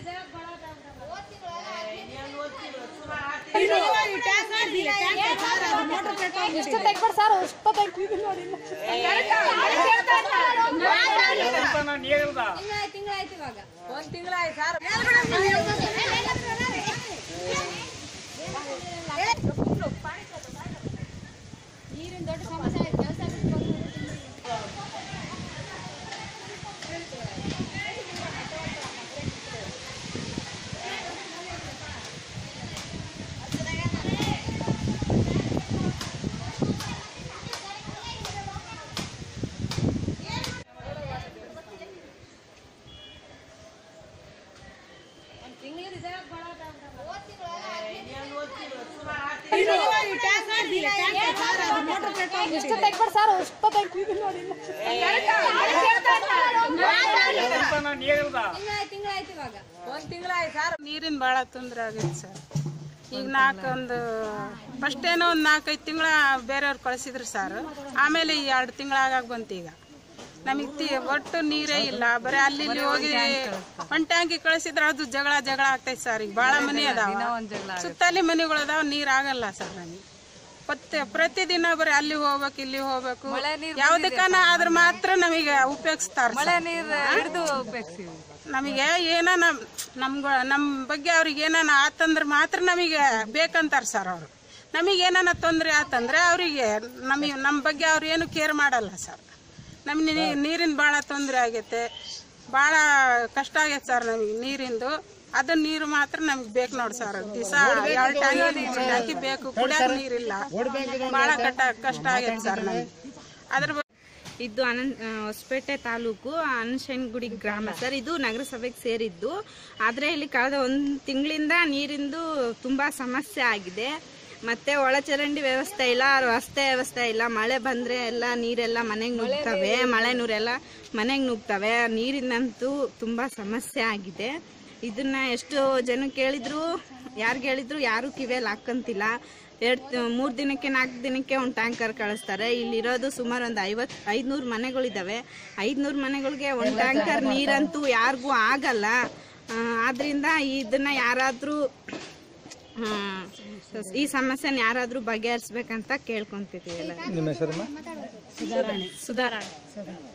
ನೀರಿನ ದೊಡ್ಡ ಸಮಸ್ಯೆ ಆಯ್ತು. ಕೆಲಸ ನೀರಿನ ಭಾಳ ತೊಂದರೆ ಆಗೈತೆ ಸರ್. ಈಗ ಫಸ್ಟ್ ಏನೋ ಒಂದು 4-5 ತಿಂಗಳ ಬೇರೆಯವ್ರು ಕಳಿಸಿದ್ರು ಸರ್. ಆಮೇಲೆ ಈ 2 ತಿಂಗಳಾಗ ಬಂತು. ಈಗ ನಮಗೆ ಒಟ್ಟು ನೀರೇ ಇಲ್ಲ. ಬರೀ ಅಲ್ಲಿ ಹೋಗಿ 1 ಟ್ಯಾಂಕಿ ಕಳಿಸಿದ್ರೆ ಅದು ಜಗಳ ಆಗ್ತೈತೆ ಸರ್. ಈಗ ಭಾಳ ಮನೆ ಅದಾವ, ಸುತ್ತಲ್ಲಿ ಮನೆಗಳು ಅದಾವ, ನೀರು ಆಗಲ್ಲ ಸರ್ ನಮಗೆ. ಪ್ರತಿದಿನ ಬರೀ ಅಲ್ಲಿ ಹೋಗ್ಬೇಕು ಇಲ್ಲಿ ಹೋಗ್ಬೇಕು. ಯಾವ್ದಕ್ಕನ ಆದ್ರೆ ಮಾತ್ರ ನಮಗೆ ಉಪಯೋಗಿಸ್ತಾರೆ. ನಮಗೆ ಏನಾನ ನಮ್ಮ ಬಗ್ಗೆ ಅವ್ರಿಗೆ ಏನಾನ ಆತಂದ್ರೆ ಮಾತ್ರ ನಮಗೆ ಬೇಕಂತಾರೆ ಸರ್. ಅವರು ನಮಗೆ ಏನಾನ ತೊಂದರೆ ಆತಂದ್ರೆ ಅವರಿಗೆ ನಮ್ಮ ಬಗ್ಗೆ ಅವ್ರು ಏನು ಕೇರ್ ಮಾಡಲ್ಲ ಸರ್. ನಮ್ಗೆ ನೀರಿನ ಭಾಳ ತೊಂದರೆ ಆಗೈತೆ, ಭಾಳ ಕಷ್ಟ ಆಗೈತೆ ಸರ್ ನಮಗೆ ನೀರಿಂದು. ಅದು ನೀರು ಮಾತ್ರ ನಮ್ಗೆ ಬೇಕು ನೋಡಿ ಸರ್. ದಿವಸ 2 ಟ್ಯಾಂಕಿ ಬೇಕು, ಕುಡಿಯೋಕೆ ನೀರಿಲ್ಲ, ಭಾಳ ಕಷ್ಟ ಆಗೈತೆ ಸರ್ ನಮಗೆ. ಅದ್ರ ಇದು ಹೊಸಪೇಟೆ ತಾಲೂಕು ಅನಶನಗುಡಿ ಗ್ರಾಮ ಸರ್. ಇದು ನಗರಸಭೆಗೆ ಸೇರಿದ್ದು. ಆದರೆ ಇಲ್ಲಿ ಕಳೆದ 1 ತಿಂಗಳಿಂದ ನೀರಿಂದು ತುಂಬ ಸಮಸ್ಯೆ ಆಗಿದೆ. ಮತ್ತು ಒಳಚರಂಡಿ ವ್ಯವಸ್ಥೆ ಇಲ್ಲ, ರಸ್ತೆ ವ್ಯವಸ್ಥೆ ಇಲ್ಲ. ಮಳೆ ಬಂದರೆ ಎಲ್ಲ ನೀರೆಲ್ಲ ಮನೆಗೆ ನುಗ್ತವೆ, ಮಳೆ ನೀರೆಲ್ಲ ಮನೆಗೆ ನುಗ್ತವೆ. ನೀರಿನಂತೂ ತುಂಬ ಸಮಸ್ಯೆ ಆಗಿದೆ. ಇದನ್ನ ಎಷ್ಟು ಜನ ಕೇಳಿದ್ರು, ಯಾರಿಗೆ ಹೇಳಿದ್ರು ಯಾರು ಕಿವಿಯಲ್ಲಿ ಹಾಕಂತಿಲ್ಲ. 3 ದಿನಕ್ಕೆ 4 ದಿನಕ್ಕೆ ಒಂದು ಟ್ಯಾಂಕರ್ ಕಳಿಸ್ತಾರೆ. ಇಲ್ಲಿರೋದು ಸುಮಾರು ಒಂದು 500 ಮನೆಗಳಿದ್ದಾವೆ. 500 ಮನೆಗಳಿಗೆ 1 ಟ್ಯಾಂಕರ್ ನೀರಂತೂ ಯಾರಿಗೂ ಆಗಲ್ಲ. ಆದ್ರಿಂದ ಇದನ್ನ ಯಾರಾದರೂ ಈ ಸಮಸ್ಯೆನ ಯಾರಾದರೂ ಬಗೆಹರಿಸ್ಬೇಕಂತ ಕೇಳ್ಕೊಂತಿದ್ದೀವಿ. ನಿಮ್ಮ ಹೆಸರು? ಸುಧಾರಾಣಿ.